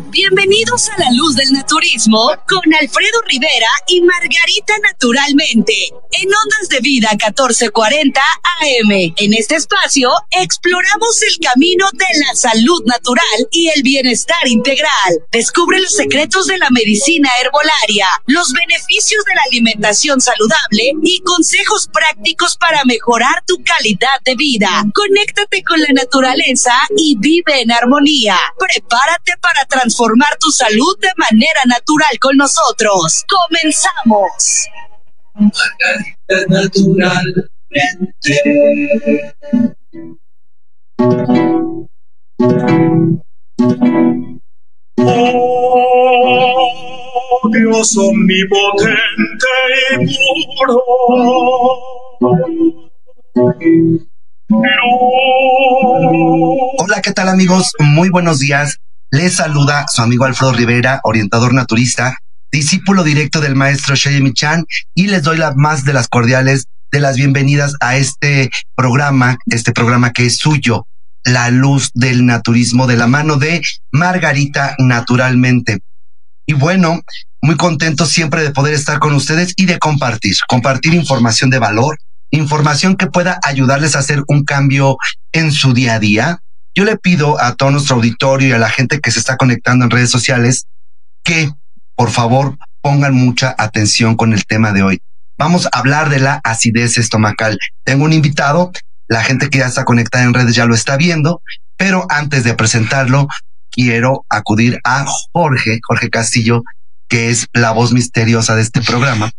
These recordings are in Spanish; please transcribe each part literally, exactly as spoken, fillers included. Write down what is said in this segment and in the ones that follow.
Bienvenidos a la luz del naturismo con Alfredo Rivera y Margarita Naturalmente en Ondas de Vida catorce cuarenta A M. En este espacio exploramos el camino de la salud natural y el bienestar integral. Descubre los secretos de la medicina herbolaria, los beneficios de la alimentación saludable y consejos prácticos para mejorar tu calidad de vida. Conéctate con la naturaleza y vive en armonía. Prepárate para transformar tu salud de manera natural con nosotros. ¡Comenzamos! Naturalmente. Oh, Dios omnipotente y puro. Hola, ¿qué tal, amigos? Muy buenos días. Les saluda su amigo Alfredo Rivera, orientador naturista, discípulo directo del maestro Sheyemi Chan, y les doy la más de las cordiales de las bienvenidas a este programa, este programa que es suyo, La Luz del Naturismo, de la mano de Margarita Naturalmente. Y bueno, muy contento siempre de poder estar con ustedes y de compartir, compartir información de valor, información que pueda ayudarles a hacer un cambio en su día a día. Yo le pido a todo nuestro auditorio y a la gente que se está conectando en redes sociales que, por favor, pongan mucha atención con el tema de hoy. Vamos a hablar de la acidez estomacal. Tengo un invitado, la gente que ya está conectada en redes ya lo está viendo, pero antes de presentarlo, quiero acudir a Jorge, Jorge Castillo, que es la voz misteriosa de este programa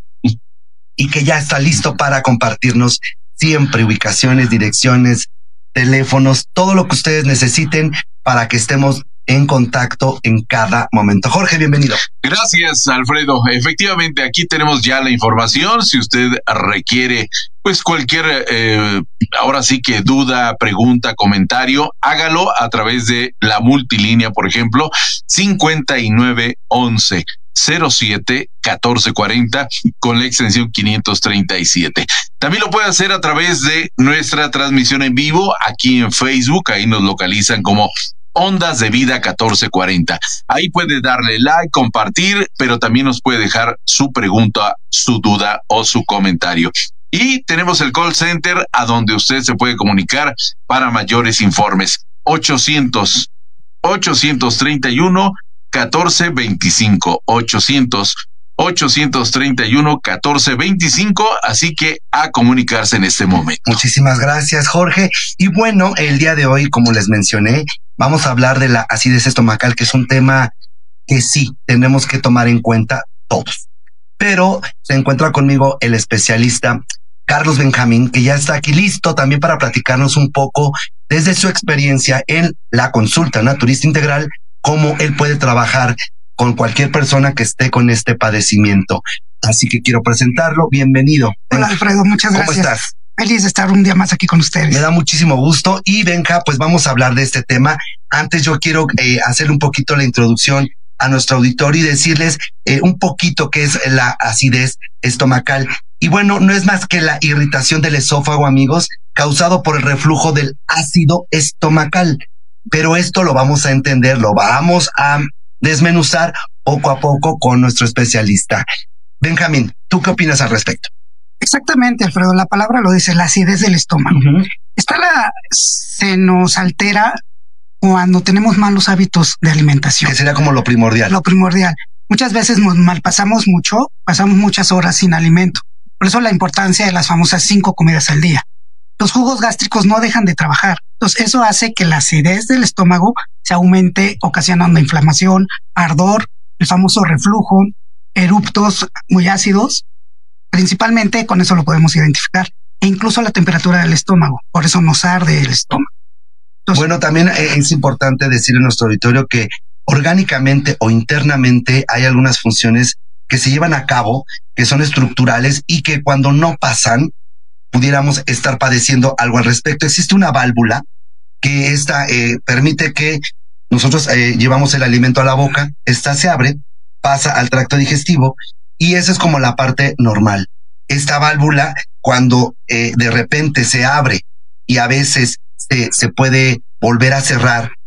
y que ya está listo para compartirnos siempre ubicaciones, direcciones, teléfonos, todo lo que ustedes necesiten para que estemos en contacto en cada momento. Jorge, bienvenido. Gracias, Alfredo. Efectivamente, aquí tenemos ya la información. Si usted requiere, pues cualquier, eh, ahora sí que duda, pregunta, comentario, hágalo a través de la multilínea, por ejemplo, cincuenta y nueve once cero siete catorce cuarenta con la extensión quinientos treinta y siete. También lo puede hacer a través de nuestra transmisión en vivo aquí en Facebook. Ahí nos localizan como Ondas de Vida catorce cuarenta. Ahí puede darle like, compartir, pero también nos puede dejar su pregunta, su duda o su comentario. Y tenemos el call center a donde usted se puede comunicar para mayores informes. ochocientos, ochocientos treinta y uno, catorce veinticinco. ochocientos, ochocientos treinta y uno, catorce veinticinco. Así que a comunicarse en este momento. Muchísimas gracias, Jorge. Y bueno, el día de hoy, como les mencioné, vamos a hablar de la acidez estomacal, que es un tema que sí tenemos que tomar en cuenta todos. Pero se encuentra conmigo el especialista Carlos Benjamín, que ya está aquí listo también para platicarnos un poco desde su experiencia en la consulta naturista integral, cómo él puede trabajar con cualquier persona que esté con este padecimiento. Así que quiero presentarlo. Bienvenido. Hola, Alfredo, muchas gracias. ¿Cómo estás? Feliz de estar un día más aquí con ustedes. Me da muchísimo gusto. Y Benja, pues vamos a hablar de este tema. Antes yo quiero eh, hacerle un poquito la introducción a nuestro auditorio y decirles eh, un poquito qué es la acidez estomacal. Y bueno, no es más que la irritación del esófago, amigos, causado por el reflujo del ácido estomacal. Pero esto lo vamos a entender, lo vamos a desmenuzar poco a poco con nuestro especialista. Benjamín, ¿tú qué opinas al respecto? Exactamente, Alfredo, la palabra lo dice, la acidez del estómago. Uh-huh. Esta la, se nos altera cuando tenemos malos hábitos de alimentación. Que sería como lo primordial. Lo primordial. Muchas veces nos malpasamos mucho, pasamos muchas horas sin alimento. Por eso la importancia de las famosas cinco comidas al día. Los jugos gástricos no dejan de trabajar. Entonces eso hace que la acidez del estómago se aumente, ocasionando inflamación, ardor, el famoso reflujo, eruptos muy ácidos. Principalmente con eso lo podemos identificar. E incluso la temperatura del estómago. Por eso nos arde el estómago. Entonces, bueno, también es importante decir en nuestro auditorio que orgánicamente o internamente hay algunas funciones que se llevan a cabo, que son estructurales y que cuando no pasan, pudiéramos estar padeciendo algo al respecto. Existe una válvula que esta eh, permite que nosotros eh, llevamos el alimento a la boca, esta se abre, pasa al tracto digestivo y esa es como la parte normal. Esta válvula, cuando eh, de repente se abre y a veces se, se puede volver a cerrar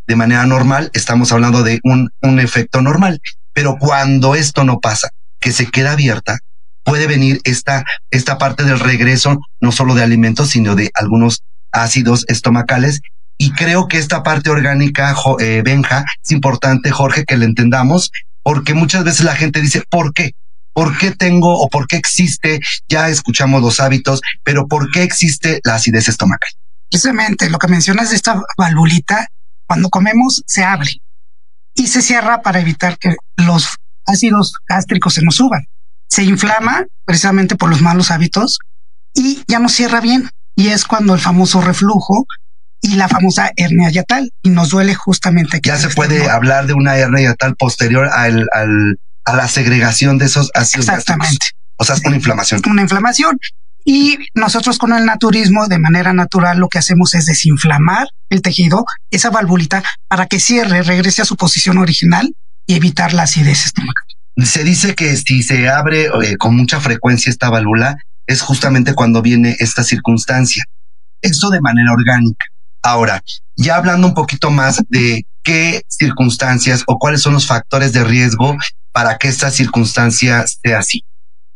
de manera normal, estamos hablando de un, un efecto normal. Pero cuando esto no pasa, que se queda abierta, puede venir esta, esta parte del regreso, no solo de alimentos, sino de algunos ácidos estomacales. Y creo que esta parte orgánica, eh, Benja, es importante, Jorge, que la entendamos, porque muchas veces la gente dice, ¿por qué? ¿Por qué tengo o por qué existe? Ya escuchamos los hábitos, pero ¿por qué existe la acidez estomacal? Precisamente lo que mencionas de esta valvulita, cuando comemos se abre y se cierra para evitar que los ácidos gástricos se nos suban. Se inflama precisamente por los malos hábitos y ya no cierra bien. Y es cuando el famoso reflujo y la famosa hernia yatal, y nos duele justamente. Ya se puede hablar de una hernia yatal posterior al, al, a la segregación de esos ácidos gástricos. Exactamente. O sea, es una inflamación. Una inflamación. Y nosotros con el naturismo, de manera natural, lo que hacemos es desinflamar el tejido, esa valvulita, para que cierre, regrese a su posición original y evitar la acidez estomacal. Se dice que si se abre eh, con mucha frecuencia esta válvula, es justamente cuando viene esta circunstancia. Esto de manera orgánica. Ahora, ya hablando un poquito más de qué circunstancias o cuáles son los factores de riesgo para que esta circunstancia sea así.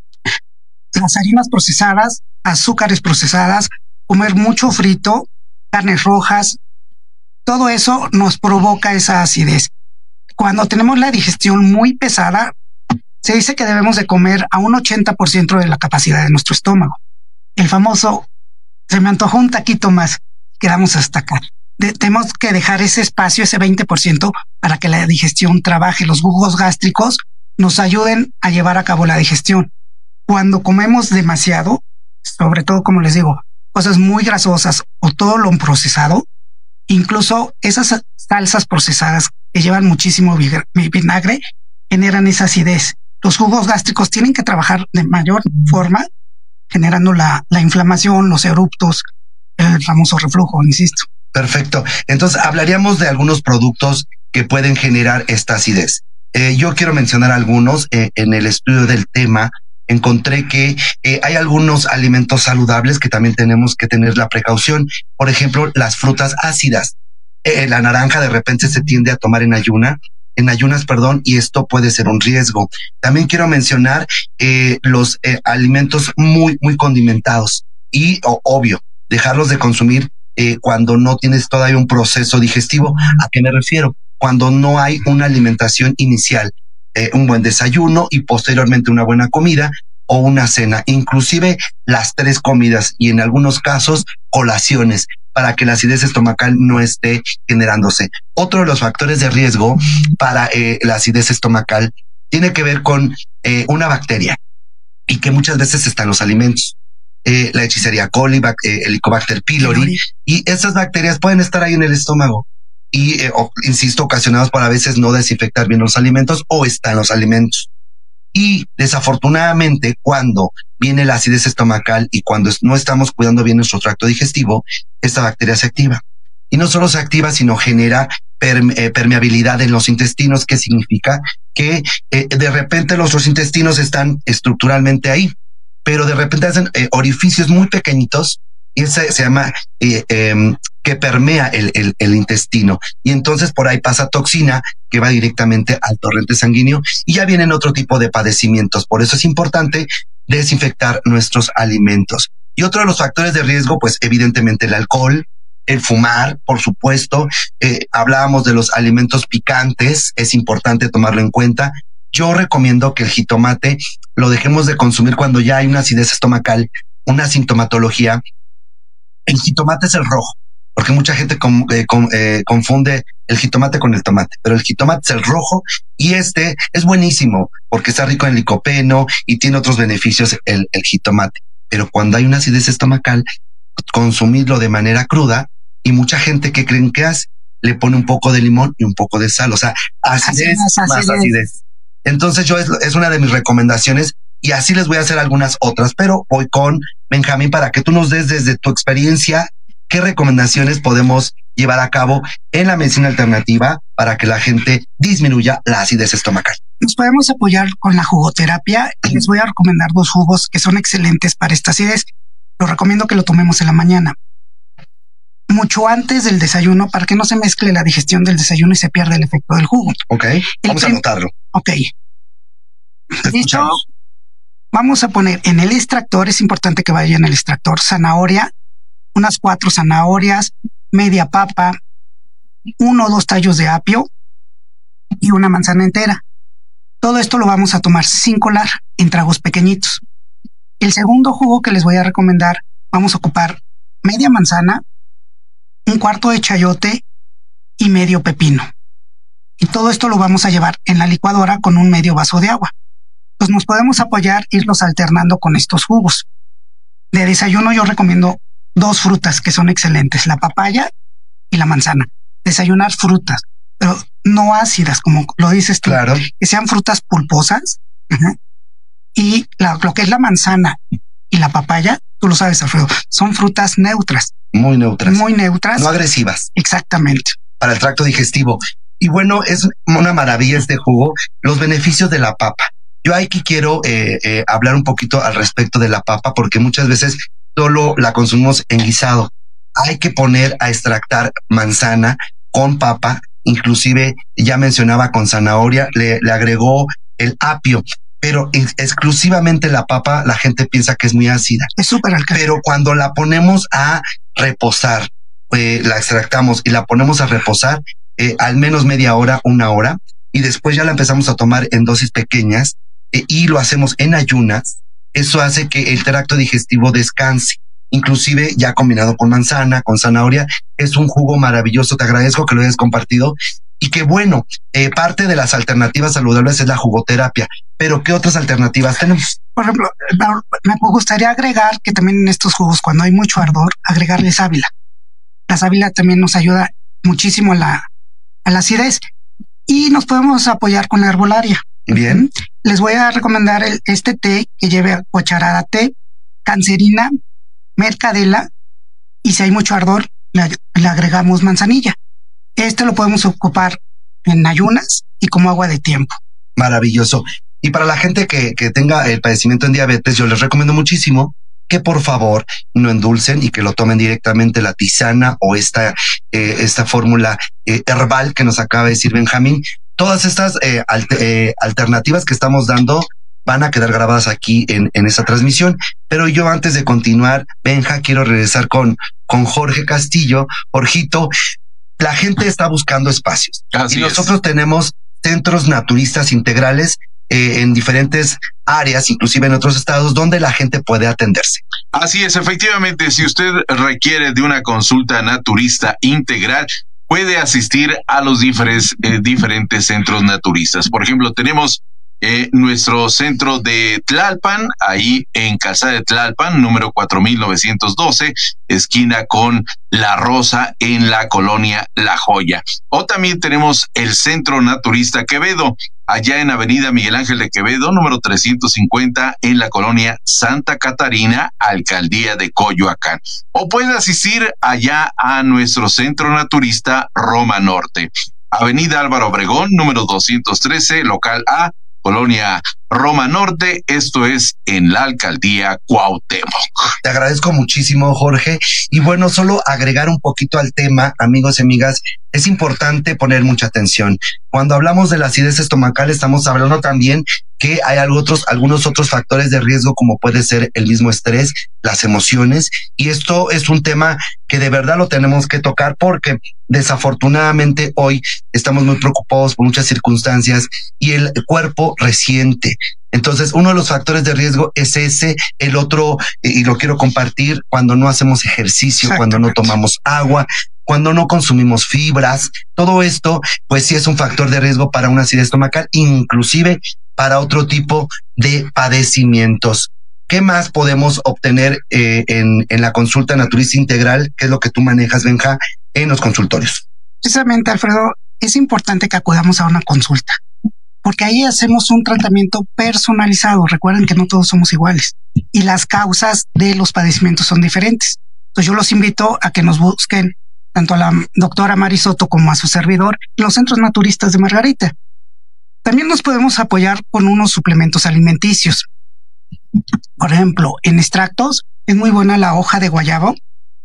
Las harinas procesadas, azúcares procesadas, comer mucho frito, carnes rojas, todo eso nos provoca esa acidez. Cuando tenemos la digestión muy pesada, se dice que debemos de comer a un ochenta por ciento de la capacidad de nuestro estómago. El famoso, se me antojó un taquito más, quedamos hasta acá. De, tenemos que dejar ese espacio, ese veinte por ciento, para que la digestión trabaje. Los jugos gástricos nos ayuden a llevar a cabo la digestión. Cuando comemos demasiado, sobre todo, como les digo, cosas muy grasosas o todo lo procesado, incluso esas salsas procesadas que llevan muchísimo vinagre, generan esa acidez. Los jugos gástricos tienen que trabajar de mayor forma, generando la, la inflamación, los eruptos, el famoso reflujo, insisto. Perfecto. Entonces, hablaríamos de algunos productos que pueden generar esta acidez. Eh, yo quiero mencionar algunos. Eh, en el estudio del tema, encontré que eh, hay algunos alimentos saludables que también tenemos que tener la precaución. Por ejemplo, las frutas ácidas. Eh, la naranja de repente se tiende a tomar en ayuna, en ayunas, perdón, y esto puede ser un riesgo. También quiero mencionar eh, los eh, alimentos muy, muy condimentados y, oh, obvio, dejarlos de consumir eh, cuando no tienes todavía un proceso digestivo. ¿A qué me refiero? Cuando no hay una alimentación inicial. Eh, un buen desayuno y posteriormente una buena comida o una cena, inclusive las tres comidas y en algunos casos colaciones, para que la acidez estomacal no esté generándose. Otro de los factores de riesgo para eh, la acidez estomacal tiene que ver con eh, una bacteria y que muchas veces está en los alimentos. Eh, la Hechiceria coli, eh, Helicobacter pylori, y esas bacterias pueden estar ahí en el estómago. Y, eh, o, insisto, ocasionados por a veces no desinfectar bien los alimentos o está en los alimentos. Y desafortunadamente, cuando viene la acidez estomacal y cuando no estamos cuidando bien nuestro tracto digestivo, esta bacteria se activa. Y no solo se activa, sino genera perme eh, permeabilidad en los intestinos, que significa que eh, de repente nuestros intestinos están estructuralmente ahí, pero de repente hacen eh, orificios muy pequeñitos. Y ese se llama eh, eh, que permea el, el, el intestino. Y entonces por ahí pasa toxina que va directamente al torrente sanguíneo y ya vienen otro tipo de padecimientos. Por eso es importante desinfectar nuestros alimentos. Y otro de los factores de riesgo, pues evidentemente el alcohol, el fumar, por supuesto. Eh, hablábamos de los alimentos picantes, es importante tomarlo en cuenta. Yo recomiendo que el jitomate lo dejemos de consumir cuando ya hay una acidez estomacal, una sintomatología. El jitomate es el rojo, porque mucha gente com, eh, com, eh, confunde el jitomate con el tomate, pero el jitomate es el rojo y este es buenísimo porque está rico en licopeno y tiene otros beneficios el, el jitomate. Pero cuando hay una acidez estomacal, consumirlo de manera cruda y mucha gente que creen que hace, le pone un poco de limón y un poco de sal, o sea, acidez más acidez. Más acidez. Entonces yo es, es una de mis recomendaciones. Y así les voy a hacer algunas otras, pero voy con Benjamín para que tú nos des desde tu experiencia qué recomendaciones podemos llevar a cabo en la medicina alternativa para que la gente disminuya la acidez estomacal. Nos podemos apoyar con la jugoterapia y les voy a recomendar dos jugos que son excelentes para esta acidez. Lo recomiendo que lo tomemos en la mañana. mucho antes del desayuno para que no se mezcle la digestión del desayuno y se pierda el efecto del jugo. Ok, vamos a anotarlo. Ok. Listo. Vamos a poner en el extractor, es importante que vaya en el extractor, zanahoria, unas cuatro zanahorias, media papa, uno o dos tallos de apio y una manzana entera. Todo esto lo vamos a tomar sin colar, en tragos pequeñitos. El segundo jugo que les voy a recomendar, vamos a ocupar media manzana, un cuarto de chayote y medio pepino. Y todo esto lo vamos a llevar en la licuadora con un medio vaso de agua. Entonces nos podemos apoyar, irlos alternando con estos jugos. De desayuno yo recomiendo dos frutas que son excelentes, la papaya y la manzana. Desayunar frutas, pero no ácidas, como lo dices tú. Claro. Que sean frutas pulposas. Uh-huh. Y la, lo que es la manzana y la papaya, tú lo sabes, Alfredo, son frutas neutras. Muy neutras. Muy neutras. No agresivas. Exactamente. Para el tracto digestivo. Y bueno, es una maravilla este jugo. Los beneficios de la papa. Yo aquí quiero eh, eh, hablar un poquito al respecto de la papa, porque muchas veces solo la consumimos en guisado. Hay que poner a extractar manzana con papa, inclusive ya mencionaba con zanahoria, le, le agregó el apio, pero ex- exclusivamente la papa la gente piensa que es muy ácida. Es súper alcalina. Pero cuando la ponemos a reposar, eh, la extractamos y la ponemos a reposar eh, al menos media hora, una hora, y después ya la empezamos a tomar en dosis pequeñas, eh, y lo hacemos en ayunas, eso hace que el tracto digestivo descanse. Inclusive ya combinado con manzana, con zanahoria, es un jugo maravilloso. Te agradezco que lo hayas compartido. Y que bueno, eh, parte de las alternativas saludables es la jugoterapia. Pero ¿qué otras alternativas tenemos? Por ejemplo, me gustaría agregar que también en estos jugos, cuando hay mucho ardor, agregarle sábila. La sábila también nos ayuda muchísimo a la, a la acidez. Y nos podemos apoyar con la herbolaria. Bien. Les voy a recomendar el, este té que lleve cucharada té, cancerina, mercadela, y si hay mucho ardor, le, le agregamos manzanilla. Este lo podemos ocupar en ayunas y como agua de tiempo. Maravilloso. Y para la gente que, que tenga el padecimiento en diabetes, yo les recomiendo muchísimo que por favor no endulcen y que lo tomen directamente la tisana o esta, eh, esta fórmula eh, herbal que nos acaba de decir Benjamín. Todas estas eh, alter, eh, alternativas que estamos dando van a quedar grabadas aquí en, en esta transmisión. Pero yo antes de continuar, Benja, quiero regresar con, con Jorge Castillo. Jorgito, la gente está buscando espacios. Así y nosotros es. tenemos centros naturistas integrales eh, en diferentes áreas, inclusive en otros estados, donde la gente puede atenderse. Así es, efectivamente, si usted requiere de una consulta naturista integral, puede asistir a los diferentes, eh, diferentes centros naturistas. Por ejemplo, tenemos eh, nuestro centro de Tlalpan, ahí en Calzada de Tlalpan, número cuatro mil novecientos doce, esquina con La Rosa, en la colonia La Joya. O también tenemos el Centro Naturista Quevedo, allá en Avenida Miguel Ángel de Quevedo, número trescientos cincuenta, en la colonia Santa Catarina, Alcaldía de Coyoacán. O puede asistir allá a nuestro Centro Naturista Roma Norte, Avenida Álvaro Obregón, número doscientos trece, local A, colonia Roma Norte, esto es en la Alcaldía Cuauhtémoc. Te agradezco muchísimo, Jorge. Y bueno, solo agregar un poquito al tema, amigos y amigas, es importante poner mucha atención. Cuando hablamos de la acidez estomacal, estamos hablando también que hay algo otros, algunos otros factores de riesgo, como puede ser el mismo estrés, las emociones, y esto es un tema que de verdad lo tenemos que tocar, porque desafortunadamente hoy estamos muy preocupados por muchas circunstancias y el cuerpo resiente. Entonces, uno de los factores de riesgo es ese. El otro, y lo quiero compartir, cuando no hacemos ejercicio, cuando no tomamos agua, cuando no consumimos fibras, todo esto, pues sí es un factor de riesgo para una acidez estomacal, inclusive para otro tipo de padecimientos. ¿Qué más podemos obtener eh, en, en la consulta naturista integral, que es lo que tú manejas, Benja, en los consultorios? Precisamente, Alfredo, es importante que acudamos a una consulta, porque ahí hacemos un tratamiento personalizado. Recuerden que no todos somos iguales y las causas de los padecimientos son diferentes. Entonces yo los invito a que nos busquen tanto a la doctora Mari Soto como a su servidor en los centros naturistas de Margarita. También nos podemos apoyar con unos suplementos alimenticios. Por ejemplo, en extractos es muy buena la hoja de guayabo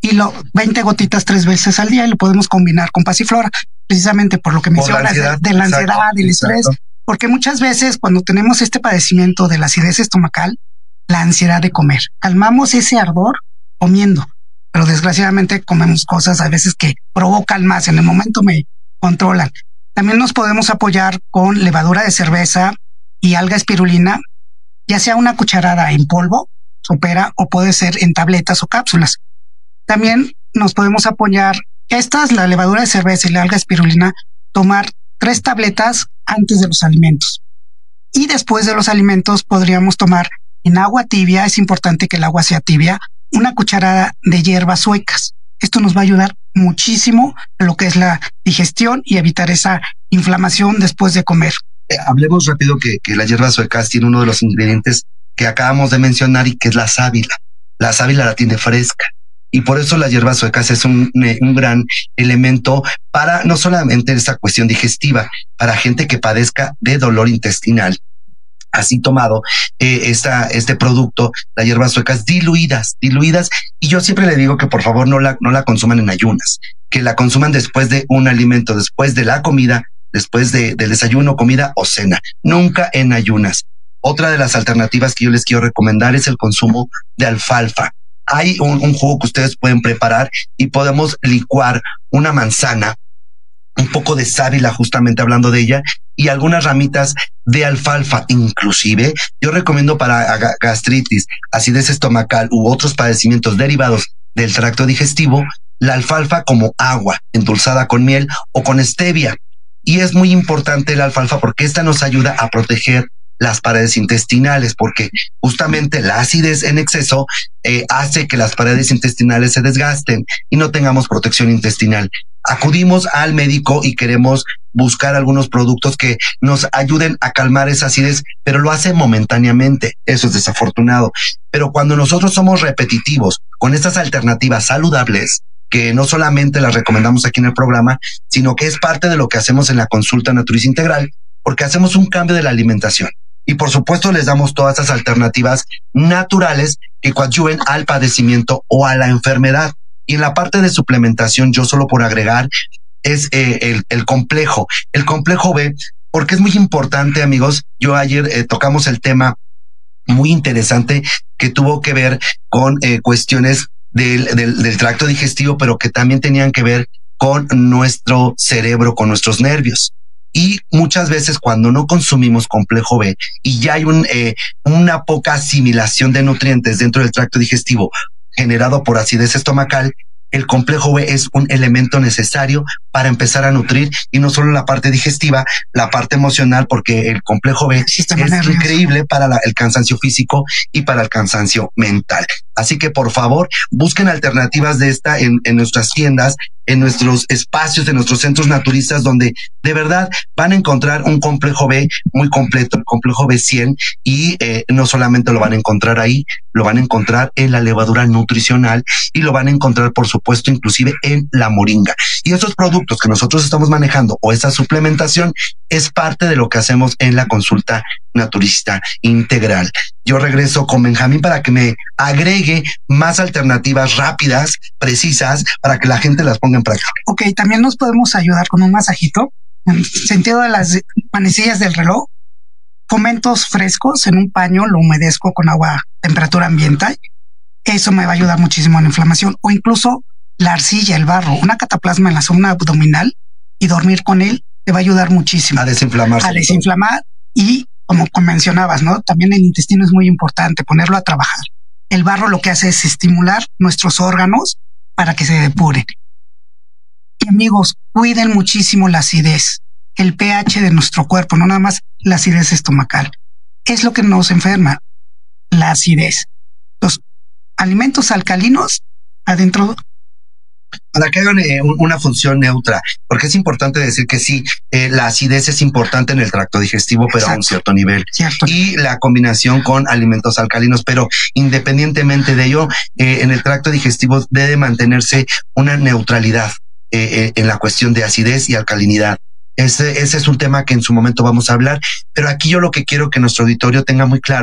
y lo veinte gotitas tres veces al día y lo podemos combinar con Pasiflora, precisamente por lo que mencionas de, de la ansiedad, exacto, del estrés, exacto. Porque muchas veces cuando tenemos este padecimiento de la acidez estomacal, la ansiedad de comer, calmamos ese ardor comiendo, pero desgraciadamente comemos cosas a veces que provocan más, en el momento me controlan. También nos podemos apoyar con levadura de cerveza y alga espirulina, ya sea una cucharada en polvo, supera, o puede ser en tabletas o cápsulas. También nos podemos apoyar, estas, la levadura de cerveza y la alga espirulina, tomar tres tabletas antes de los alimentos. Y después de los alimentos podríamos tomar en agua tibia, es importante que el agua sea tibia, una cucharada de hierbas suecas. Esto nos va a ayudar muchísimo en lo que es la digestión y evitar esa inflamación después de comer. Eh, hablemos rápido que, que las hierbas suecas tiene uno de los ingredientes que acabamos de mencionar y que es la sábila. La sábila la tiene fresca. Y por eso las hierbas suecas es un, un gran elemento para no solamente esta cuestión digestiva, para gente que padezca de dolor intestinal. Así tomado eh, esta, este producto, las hierbas suecas diluidas, diluidas. Y yo siempre le digo que por favor no la, no la consuman en ayunas, que la consuman después de un alimento, después de la comida, después de, del desayuno, comida o cena. Nunca en ayunas. Otra de las alternativas que yo les quiero recomendar es el consumo de alfalfa. Hay un, un jugo que ustedes pueden preparar y podemos licuar una manzana, un poco de sábila, justamente hablando de ella, y algunas ramitas de alfalfa. Inclusive, yo recomiendo para gastritis, acidez estomacal u otros padecimientos derivados del tracto digestivo, la alfalfa como agua, endulzada con miel o con stevia. Y es muy importante la alfalfa porque esta nos ayuda a proteger las paredes intestinales, porque justamente la acidez en exceso eh, hace que las paredes intestinales se desgasten y no tengamos protección intestinal. Acudimos al médico y queremos buscar algunos productos que nos ayuden a calmar esa acidez, pero lo hace momentáneamente. Eso es desafortunado. Pero cuando nosotros somos repetitivos con estas alternativas saludables, que no solamente las recomendamos aquí en el programa, sino que es parte de lo que hacemos en la consulta Naturista Integral, porque hacemos un cambio de la alimentación. Y por supuesto les damos todas esas alternativas naturales que coadyuven al padecimiento o a la enfermedad. Y en la parte de suplementación, yo solo por agregar, es eh, el, el complejo. El complejo B, porque es muy importante, amigos. Yo ayer eh, tocamos el tema muy interesante que tuvo que ver con eh, cuestiones del, del, del tracto digestivo, pero que también tenían que ver con nuestro cerebro, con nuestros nervios. Y muchas veces cuando no consumimos complejo B y ya hay un, eh, una poca asimilación de nutrientes dentro del tracto digestivo generado por acidez estomacal, el complejo B es un elemento necesario para empezar a nutrir, y no solo la parte digestiva, la parte emocional, porque el complejo B es increíble para la, el cansancio físico y para el cansancio mental. Así que por favor, busquen alternativas de esta en, en nuestras tiendas, en nuestros espacios, en nuestros centros naturistas, donde de verdad van a encontrar un complejo B muy completo, el complejo B cien, y eh, no solamente lo van a encontrar ahí, lo van a encontrar en la levadura nutricional y lo van a encontrar, por supuesto, inclusive en la moringa. Y esos productos que nosotros estamos manejando o esa suplementación es parte de lo que hacemos en la consulta Naturista Integral. Yo regreso con Benjamín para que me agregue más alternativas rápidas, precisas, para que la gente las ponga en práctica. Ok, también nos podemos ayudar con un masajito, en el sentido de las manecillas del reloj. Fomentos frescos en un paño, lo humedezco con agua a temperatura ambiental. Eso me va a ayudar muchísimo en la inflamación. O incluso la arcilla, el barro, una cataplasma en la zona abdominal, y dormir con él te va a ayudar muchísimo. A desinflamarse. A desinflamar. Y como mencionabas, ¿no? También el intestino es muy importante, ponerlo a trabajar. El barro lo que hace es estimular nuestros órganos para que se depuren. Y amigos, cuiden muchísimo la acidez, el pH de nuestro cuerpo, no nada más la acidez estomacal. Es lo que nos enferma, la acidez. Los alimentos alcalinos adentro, para que hagan eh, una función neutra, porque es importante decir que sí, eh, la acidez es importante en el tracto digestivo, pero Exacto. a un cierto nivel. Cierto. Y la combinación con alimentos alcalinos, pero independientemente de ello, eh, en el tracto digestivo debe mantenerse una neutralidad eh, eh, en la cuestión de acidez y alcalinidad. Ese, ese es un tema que en su momento vamos a hablar, pero aquí yo lo que quiero que nuestro auditorio tenga muy claro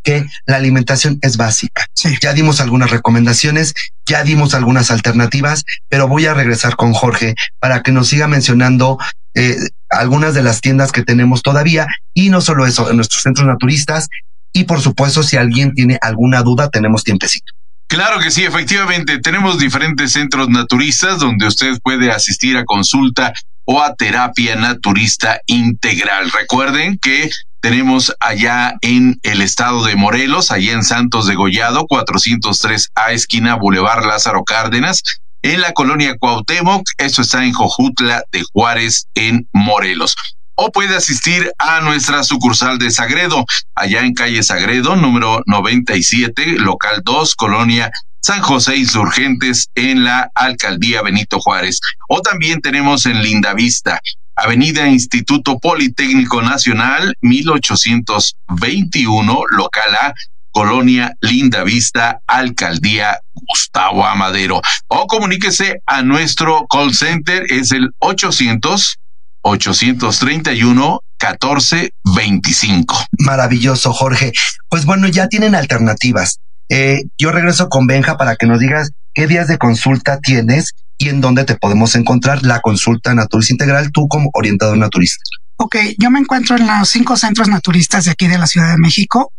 que la alimentación es básica. Sí. Ya dimos algunas recomendaciones, ya dimos algunas alternativas, pero voy a regresar con Jorge para que nos siga mencionando eh, algunas de las tiendas que tenemos todavía, y no solo eso, en nuestros centros naturistas, y por supuesto, si alguien tiene alguna duda, tenemos tiempecito. Claro que sí, efectivamente, tenemos diferentes centros naturistas donde usted puede asistir a consulta o a terapia naturista integral. Recuerden que tenemos allá en el estado de Morelos, allá en Santos de Gollado, cuatrocientos tres A, esquina Boulevard Lázaro Cárdenas, en la colonia Cuauhtémoc, eso está en Jojutla de Juárez, en Morelos. O puede asistir a nuestra sucursal de Sagredo, allá en calle Sagredo, número noventa y siete, local dos, colonia San José Insurgentes, en la alcaldía Benito Juárez. O también tenemos en Lindavista, avenida Instituto Politécnico Nacional, mil ochocientos veintiuno, local A, colonia Lindavista, alcaldía Gustavo Amadero. O comuníquese a nuestro call center, es el ochocientos, ochocientos treinta y uno, catorce veinticinco. Maravilloso, Jorge. Pues bueno, ya tienen alternativas. Eh, yo regreso con Benja para que nos digas qué días de consulta tienes y en dónde te podemos encontrar la consulta naturista integral, tú como orientador naturista. Ok, yo me encuentro en los cinco centros naturistas de aquí de la Ciudad de México,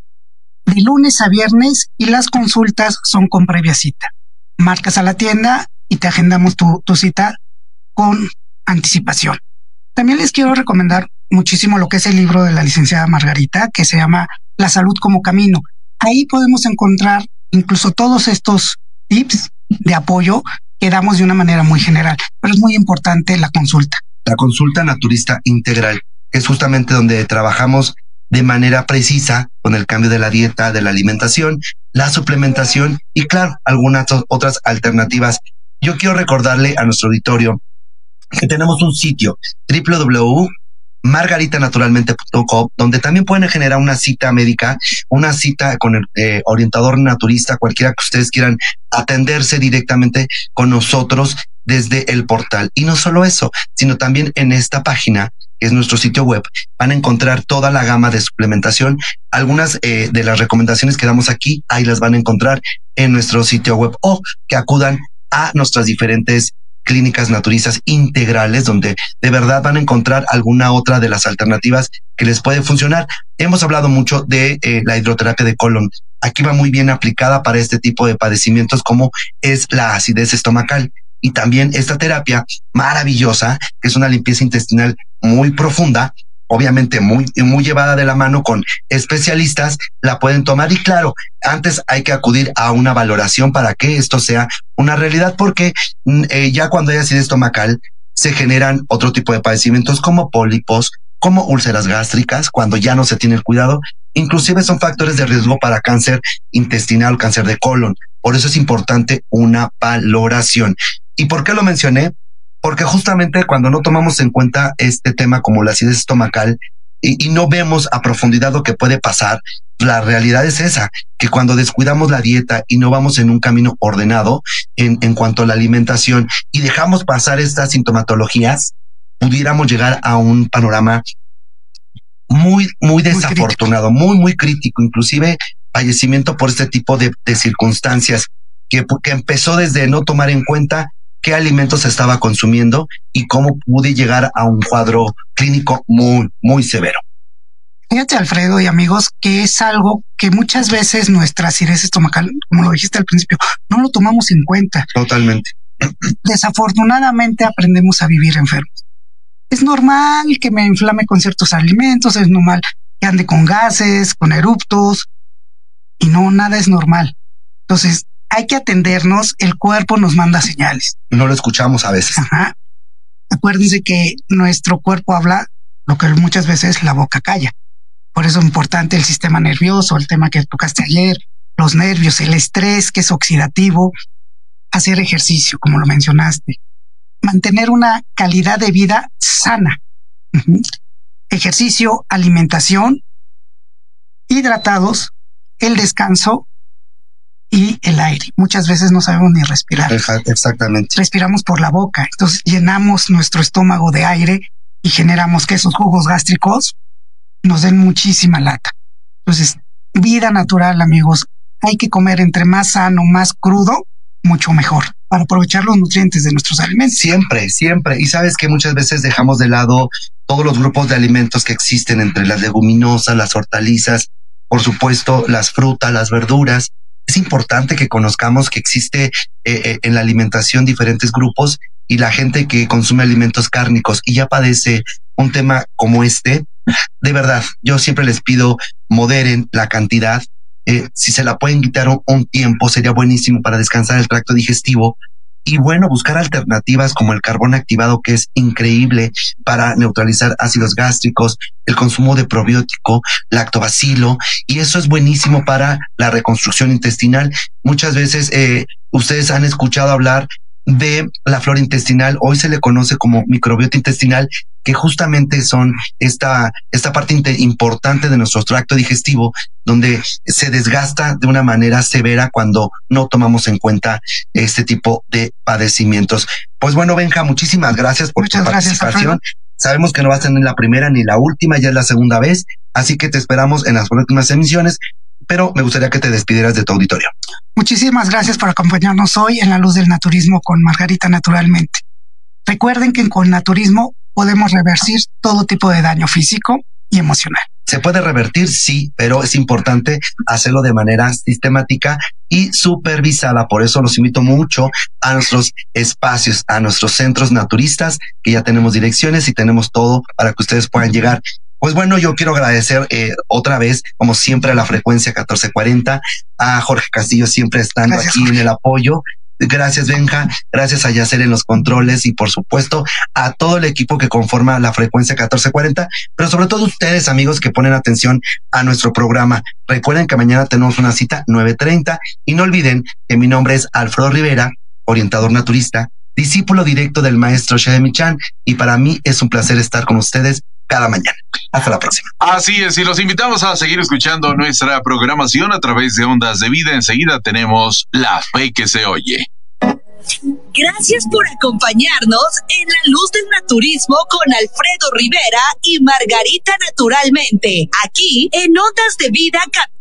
de lunes a viernes, y las consultas son con previa cita. Marcas a la tienda y te agendamos tu, tu cita con anticipación. También les quiero recomendar muchísimo lo que es el libro de la licenciada Margarita, que se llama La Salud como Camino. Ahí podemos encontrar incluso todos estos tips de apoyo que damos de una manera muy general, pero es muy importante la consulta. La consulta naturista integral, que es justamente donde trabajamos de manera precisa con el cambio de la dieta, de la alimentación, la suplementación y claro, algunas otras alternativas. Yo quiero recordarle a nuestro auditorio que tenemos un sitio doble u doble u doble u punto margarita naturalmente punto com, donde también pueden generar una cita médica, una cita con el eh, orientador naturista, cualquiera que ustedes quieran atenderse directamente con nosotros desde el portal. Y no solo eso, sino también en esta página, que es nuestro sitio web, van a encontrar toda la gama de suplementación. Algunas eh, de las recomendaciones que damos aquí, ahí las van a encontrar en nuestro sitio web, o que acudan a nuestras diferentes clínicas naturistas integrales, donde de verdad van a encontrar alguna otra de las alternativas que les puede funcionar. Hemos hablado mucho de eh, la hidroterapia de colon. Aquí va muy bien aplicada para este tipo de padecimientos como es la acidez estomacal. Y también esta terapia maravillosa, que es una limpieza intestinal muy profunda, obviamente muy, muy llevada de la mano con especialistas, la pueden tomar. Y claro, antes hay que acudir a una valoración para que esto sea una realidad, porque eh, ya cuando hay acidez estomacal se generan otro tipo de padecimientos como pólipos, como úlceras gástricas, cuando ya no se tiene el cuidado. Inclusive son factores de riesgo para cáncer intestinal, cáncer de colon. Por eso es importante una valoración. ¿Y por qué lo mencioné? Porque justamente cuando no tomamos en cuenta este tema como la acidez estomacal y, y no vemos a profundidad lo que puede pasar, la realidad es esa, que cuando descuidamos la dieta y no vamos en un camino ordenado en, en cuanto a la alimentación y dejamos pasar estas sintomatologías, pudiéramos llegar a un panorama muy, muy desafortunado, muy, muy, muy crítico, inclusive fallecimiento por este tipo de, de circunstancias que, que empezó desde no tomar en cuenta qué alimentos estaba consumiendo y cómo pude llegar a un cuadro clínico muy, muy severo. Fíjate, Alfredo y amigos, que es algo que muchas veces nuestra acidez estomacal, como lo dijiste al principio, no lo tomamos en cuenta. Totalmente. Desafortunadamente aprendemos a vivir enfermos. Es normal que me inflame con ciertos alimentos, es normal que ande con gases, con eruptos, y no, nada es normal. Entonces, hay que atendernos, el cuerpo nos manda señales. No lo escuchamos a veces. Ajá. Acuérdense que nuestro cuerpo habla lo que muchas veces la boca calla. Por eso es importante el sistema nervioso, el tema que tocaste ayer, los nervios, el estrés que es oxidativo, hacer ejercicio, como lo mencionaste, mantener una calidad de vida sana, uh-huh. Ejercicio, alimentación, hidratados, el descanso y el aire. Muchas veces no sabemos ni respirar. Exactamente. Respiramos por la boca, entonces llenamos nuestro estómago de aire y generamos que esos jugos gástricos nos den muchísima lata. Entonces, vida natural, amigos. Hay que comer entre más sano, más crudo, mucho mejor, para aprovechar los nutrientes de nuestros alimentos. Siempre, siempre. Y sabes que muchas veces dejamos de lado todos los grupos de alimentos que existen entre las leguminosas, las hortalizas, por supuesto, las frutas, las verduras. Es importante que conozcamos que existe eh, eh, en la alimentación diferentes grupos, y la gente que consume alimentos cárnicos y ya padece un tema como este, de verdad, yo siempre les pido moderen la cantidad. Eh, si se la pueden quitar un, un tiempo, sería buenísimo para descansar el tracto digestivo. Y bueno, buscar alternativas como el carbón activado, que es increíble para neutralizar ácidos gástricos, el consumo de probiótico, lactobacilo, y eso es buenísimo para la reconstrucción intestinal. Muchas veces eh, ustedes han escuchado hablar de la flora intestinal, hoy se le conoce como microbiota intestinal, que justamente son esta, esta parte importante de nuestro tracto digestivo, donde se desgasta de una manera severa cuando no tomamos en cuenta este tipo de padecimientos. Pues bueno, Benja, muchísimas gracias por Muchas tu gracias, participación. Alfredo. Sabemos que no vas a tener la primera ni la última, ya es la segunda vez, así que te esperamos en las próximas emisiones, pero me gustaría que te despidieras de tu auditorio. Muchísimas gracias por acompañarnos hoy en La Luz del Naturismo con Margarita Naturalmente. Recuerden que con naturismo podemos revertir todo tipo de daño físico y emocional. Se puede revertir, sí, pero es importante hacerlo de manera sistemática y supervisada. Por eso los invito mucho a nuestros espacios, a nuestros centros naturistas, que ya tenemos direcciones y tenemos todo para que ustedes puedan llegar. Pues bueno, yo quiero agradecer eh, otra vez, como siempre, a la frecuencia catorce cuarenta, a Jorge Castillo siempre estando Gracias, aquí Jorge. en el apoyo. Gracias, Benja. Gracias a Yacer en los controles y, por supuesto, a todo el equipo que conforma la frecuencia catorce cuarenta, pero sobre todo ustedes, amigos, que ponen atención a nuestro programa. Recuerden que mañana tenemos una cita nueve treinta y no olviden que mi nombre es Alfredo Rivera, orientador naturista, discípulo directo del maestro Shayemi Chan, y para mí es un placer estar con ustedes cada mañana. Hasta la próxima. Así es, y los invitamos a seguir escuchando nuestra programación a través de Ondas de Vida. Enseguida tenemos La Fe que se oye. Gracias por acompañarnos en La Luz del Naturismo con Alfredo Rivera y Margarita Naturalmente, aquí en Ondas de Vida.